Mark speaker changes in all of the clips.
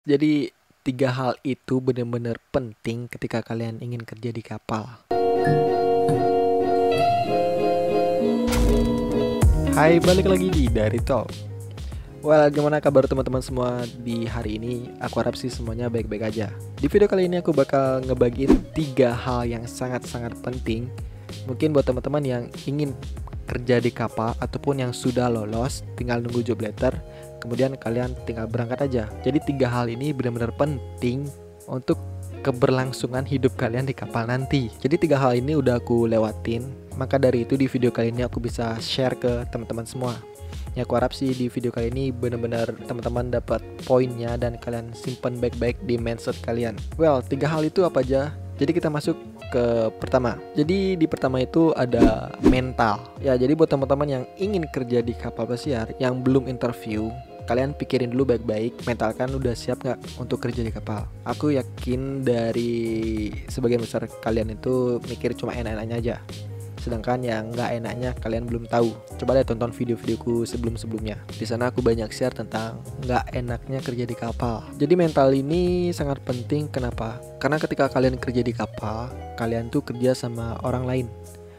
Speaker 1: Jadi tiga hal itu benar-benar penting ketika kalian ingin kerja di kapal. Hai, balik lagi di Dari Talk. Well, gimana kabar teman-teman semua di hari ini? Aku harap sih semuanya baik-baik aja. Di video kali ini aku bakal ngebagiin tiga hal yang sangat-sangat penting. Mungkin buat teman-teman yang ingin kerja di kapal ataupun yang sudah lolos, tinggal nunggu job letter, kemudian kalian tinggal berangkat aja. Jadi tiga hal ini benar-benar penting untuk keberlangsungan hidup kalian di kapal nanti. Jadi tiga hal ini udah aku lewatin, maka dari itu di video kali ini aku bisa share ke teman-teman semua. Ya, aku harap sih di video kali ini benar-benar teman-teman dapat poinnya dan kalian simpan baik-baik di mindset kalian. Well, tiga hal itu apa aja? Jadi kita masuk ke pertama. Jadi di pertama itu ada mental. Ya, jadi buat teman-teman yang ingin kerja di kapal pesiar yang belum interview, kalian pikirin dulu baik-baik, mental kan udah siap nggak untuk kerja di kapal. Aku yakin dari sebagian besar kalian itu mikir cuma enak-enaknya aja, sedangkan yang nggak enaknya kalian belum tahu. Coba deh tonton video-videoku sebelum-sebelumnya. Di sana aku banyak share tentang nggak enaknya kerja di kapal. Jadi mental ini sangat penting. Kenapa? Karena ketika kalian kerja di kapal, kalian tuh kerja sama orang lain.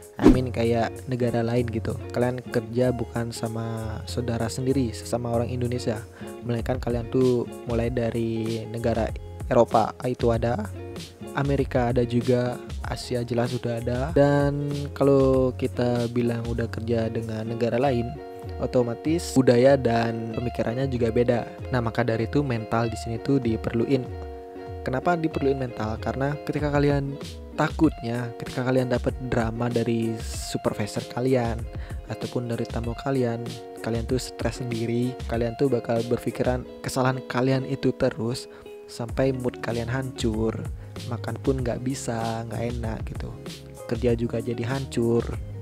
Speaker 1: Kayak negara lain gitu. Kalian kerja bukan sama saudara sendiri, sesama orang Indonesia, melainkan kalian tuh mulai dari negara Eropa itu ada, Amerika ada juga, Asia jelas sudah ada. Dan kalau kita bilang udah kerja dengan negara lain, otomatis budaya dan pemikirannya juga beda. Nah, maka dari itu mental di sini tuh diperluin. Kenapa diperluin mental? Karena ketika kalian ketika kalian dapat drama dari supervisor kalian ataupun dari tamu kalian tuh stres sendiri. Kalian tuh bakal berpikiran kesalahan kalian itu terus sampai mood kalian hancur. Makan pun nggak bisa, nggak enak gitu. Kerja juga jadi hancur.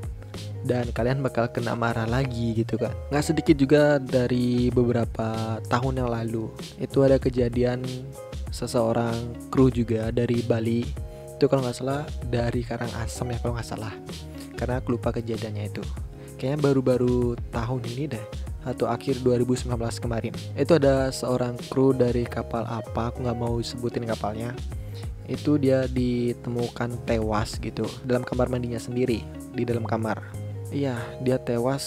Speaker 1: Dan kalian bakal kena marah lagi gitu kan. Nggak sedikit juga dari beberapa tahun yang lalu, itu ada kejadian seseorang kru juga dari Bali. Itu kalau nggak salah dari Karangasem ya kalau nggak salah, karena aku lupa kejadiannya itu. Kayaknya baru-baru tahun ini deh, atau akhir 2019 kemarin. Itu ada seorang kru dari kapal apa, aku nggak mau sebutin kapalnya. Itu dia ditemukan tewas gitu dalam kamar mandinya sendiri, di dalam kamar. Iya, dia tewas,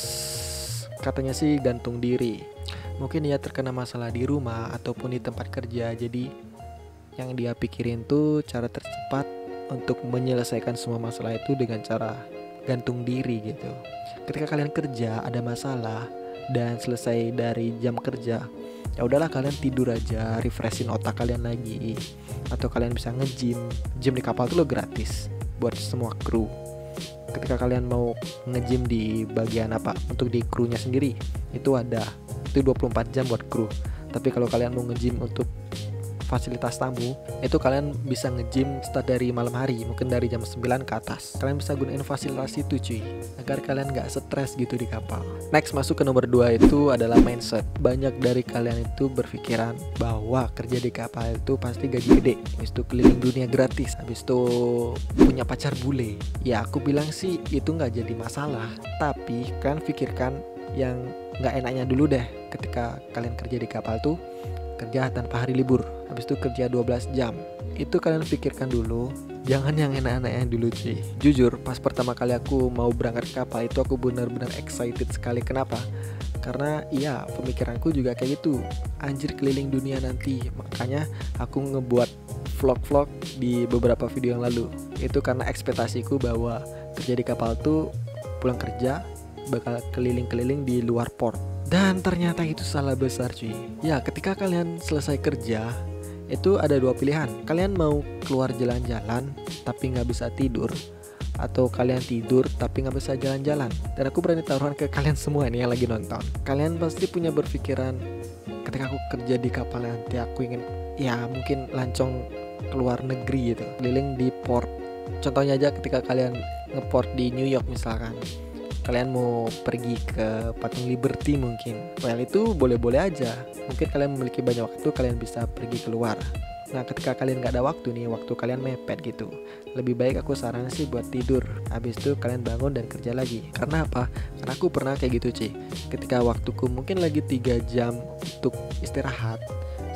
Speaker 1: katanya sih gantung diri. Mungkin dia terkena masalah di rumah ataupun di tempat kerja. Jadi yang dia pikirin tuh cara tercepat untuk menyelesaikan semua masalah itu dengan cara gantung diri gitu. Ketika kalian kerja ada masalah dan selesai dari jam kerja, ya udahlah kalian tidur aja, refreshin otak kalian lagi. Atau kalian bisa nge-gym. Gym di kapal tuh lo gratis buat semua kru. Ketika kalian mau nge-gym di bagian apa, untuk di krunya sendiri, itu ada. Itu 24 jam buat kru. Tapi kalau kalian mau nge-gym untuk fasilitas tamu, itu kalian bisa nge-gym start dari malam hari, mungkin dari jam 9 ke atas. Kalian bisa gunain fasilitas itu cuy, agar kalian gak stres gitu di kapal. Next, masuk ke nomor 2 itu adalah mindset. Banyak dari kalian itu berpikiran bahwa kerja di kapal itu pasti gaji gede, habis itu keliling dunia gratis, habis itu punya pacar bule. Ya aku bilang sih itu gak jadi masalah, tapi kalian pikirkan yang gak enaknya dulu deh. Ketika kalian kerja di kapal tuh kerja tanpa hari libur, habis itu kerja 12 jam. Itu kalian pikirkan dulu, jangan yang enak-enaknya dulu cuy. Jujur, pas pertama kali aku mau berangkat ke kapal itu aku benar-benar excited sekali. Kenapa? Karena iya, pemikiranku juga kayak gitu, anjir keliling dunia nanti. Makanya aku ngebuat vlog-vlog di beberapa video yang lalu. Itu karena ekspektasiku bahwa kerja di kapal tuh pulang kerja bakal keliling-keliling di luar port. Dan ternyata itu salah besar cuy. Ya, ketika kalian selesai kerja, itu ada dua pilihan. Kalian mau keluar jalan-jalan tapi gak bisa tidur, atau kalian tidur tapi gak bisa jalan-jalan. Dan aku berani taruhan ke kalian semua nih yang lagi nonton, kalian pasti punya berpikiran, ketika aku kerja di kapal nanti aku ingin, ya mungkin lancong keluar negeri gitu, keliling di port. Contohnya aja ketika kalian ngeport di New York misalkan, kalian mau pergi ke Patung Liberty mungkin. Well, itu boleh-boleh aja. Mungkin kalian memiliki banyak waktu, kalian bisa pergi keluar. Nah, ketika kalian gak ada waktu nih, waktu kalian mepet gitu, lebih baik aku saran sih buat tidur. Habis itu kalian bangun dan kerja lagi. Karena apa? Karena aku pernah kayak gitu cuy. Ketika waktuku mungkin lagi 3 jam untuk istirahat,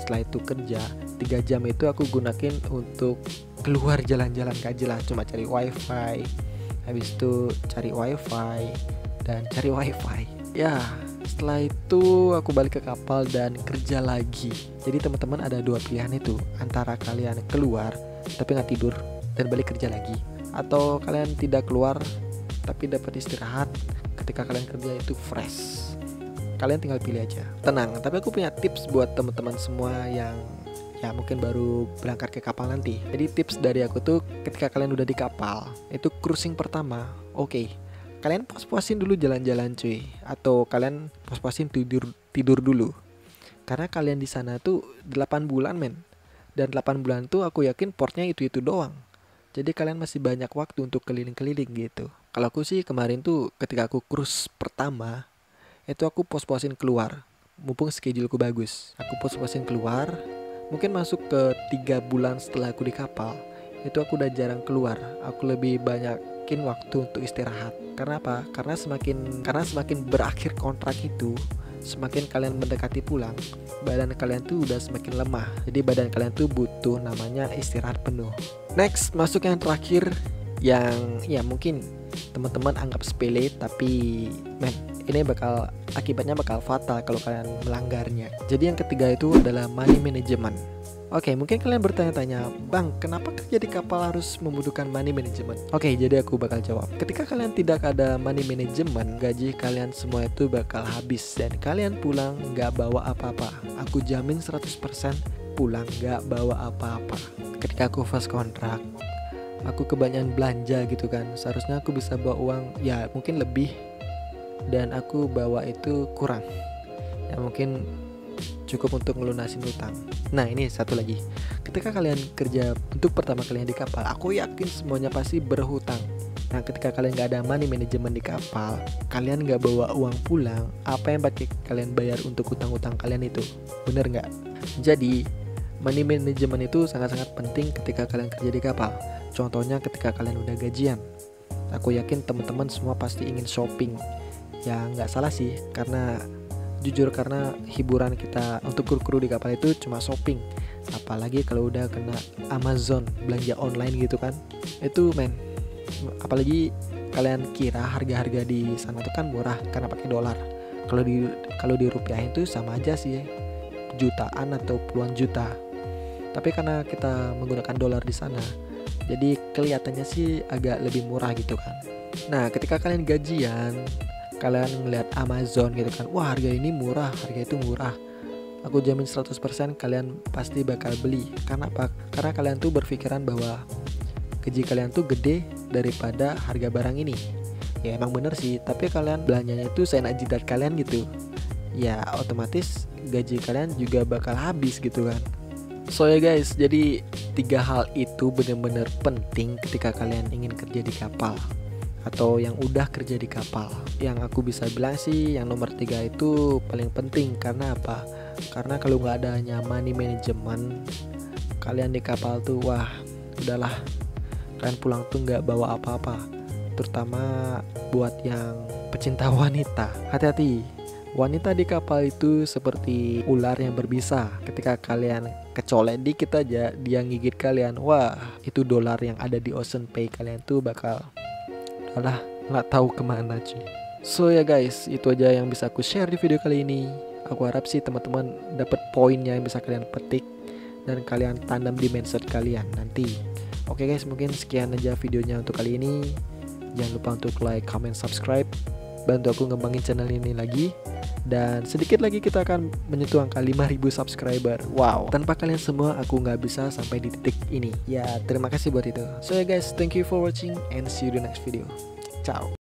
Speaker 1: Setelah itu kerja 3 jam itu aku gunain untuk keluar jalan-jalan gak jelas, cuma cari wifi, habis itu cari wifi dan cari wifi. Ya, setelah itu aku balik ke kapal dan kerja lagi. Jadi teman-teman ada 2 pilihan itu, antara kalian keluar tapi nggak tidur dan balik kerja lagi, atau kalian tidak keluar tapi dapat istirahat. Ketika kalian kerja itu fresh. Kalian tinggal pilih aja. Tenang, tapi aku punya tips buat teman-teman semua yang ya mungkin baru berangkat ke kapal nanti. Jadi tips dari aku tuh, ketika kalian udah di kapal, itu cruising pertama, oke, kalian puas-puasin dulu jalan-jalan cuy, atau kalian puas-puasin tidur dulu. Karena kalian di sana tuh 8 bulan men. Dan 8 bulan tuh aku yakin portnya itu-itu doang. Jadi kalian masih banyak waktu untuk keliling-keliling gitu. Kalau aku sih kemarin tuh ketika aku cruise pertama, itu aku pos-posin keluar. Mumpung scheduleku bagus, aku pos-posin keluar. Mungkin masuk ke 3 bulan setelah aku di kapal, itu aku udah jarang keluar. Aku lebih banyakin waktu untuk istirahat. Karena apa? Karena semakin berakhir kontrak itu, semakin kalian mendekati pulang, badan kalian tuh udah semakin lemah. Jadi badan kalian tuh butuh namanya istirahat penuh. Next, masuk yang terakhir, yang ya mungkin teman-teman anggap sepele, tapi ini akibatnya bakal fatal kalau kalian melanggarnya. Jadi yang ketiga itu adalah money management. Oke, mungkin kalian bertanya-tanya, Bang, kenapa kerja di kapal harus membutuhkan money management? Oke, jadi aku bakal jawab. Ketika kalian tidak ada money management, gaji kalian semua itu bakal habis dan kalian pulang nggak bawa apa-apa. Aku jamin 100% pulang nggak bawa apa-apa. Ketika aku fast kontrak, aku kebanyakan belanja gitu kan. Seharusnya aku bisa bawa uang ya mungkin lebih, dan aku bawa itu kurang. Ya mungkin cukup untuk ngelunasin utang. Nah ini satu lagi, ketika kalian kerja untuk pertama kalinya di kapal, aku yakin semuanya pasti berhutang. Nah ketika kalian gak ada money management di kapal, kalian gak bawa uang pulang, apa yang pakai kalian bayar untuk utang-utang kalian itu? Bener gak? Jadi money management itu sangat-sangat penting ketika kalian kerja di kapal. Contohnya ketika kalian udah gajian, aku yakin teman-teman semua pasti ingin shopping. Ya nggak salah sih, karena jujur karena hiburan kita untuk kru-kru di kapal itu cuma shopping. Apalagi kalau udah kena Amazon, belanja online gitu kan, itu apalagi kalian kira harga-harga di sana tuh kan murah karena pakai dolar. Kalau di rupiahin tuh sama aja sih, jutaan atau puluhan juta. Tapi karena kita menggunakan dolar di sana, jadi kelihatannya sih agak lebih murah gitu kan. Nah ketika kalian gajian, kalian ngeliat Amazon gitu kan, wah harga ini murah, harga itu murah, aku jamin 100% kalian pasti bakal beli. Karena apa? Karena kalian tuh berpikiran bahwa gaji kalian tuh gede daripada harga barang ini. Ya emang bener sih, tapi kalian belanjanya itu seenak jidat kalian gitu. Ya otomatis gaji kalian juga bakal habis gitu kan. So ya guys, jadi 3 hal itu benar-benar penting ketika kalian ingin kerja di kapal atau yang udah kerja di kapal. Yang aku bisa bilang sih yang nomor 3 itu paling penting. Karena apa? Karena kalau nggak adanya money management, kalian di kapal tuh wah udahlah, kalian pulang tuh nggak bawa apa-apa. Terutama buat yang pecinta wanita, hati-hati. Wanita di kapal itu seperti ular yang berbisa. Ketika kalian kecolek dikit aja, dia gigit kalian, wah itu dolar yang ada di Ocean Pay kalian tuh bakal nggak tahu kemana cuy. So ya guys, itu aja yang bisa aku share di video kali ini. Aku harap sih teman-teman dapat poinnya yang bisa kalian petik dan kalian tanam di mindset kalian nanti. Oke guys, mungkin sekian aja videonya untuk kali ini. Jangan lupa untuk like, comment, subscribe, bantu aku ngembangin channel ini lagi. Dan sedikit lagi kita akan menyentuh angka 5.000 subscriber. Wow, tanpa kalian semua aku nggak bisa sampai di titik ini. Ya terima kasih buat itu. So ya guys, thank you for watching and see you in the next video. Ciao.